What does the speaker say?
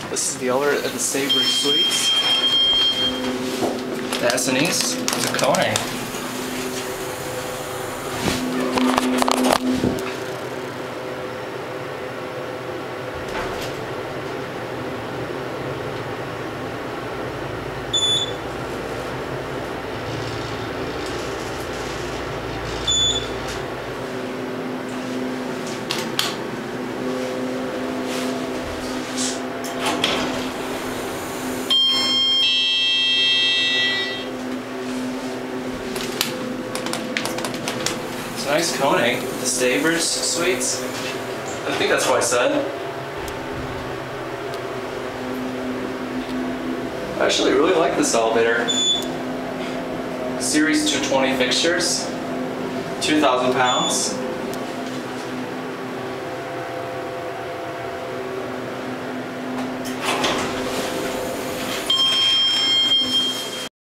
This is the elevator at the Staybridge Suites. Madison East to KONE. Nice KONE, the Staybridge Suites. I think that's what I said. I actually really like this elevator. Series 220 fixtures, 2,000 pounds.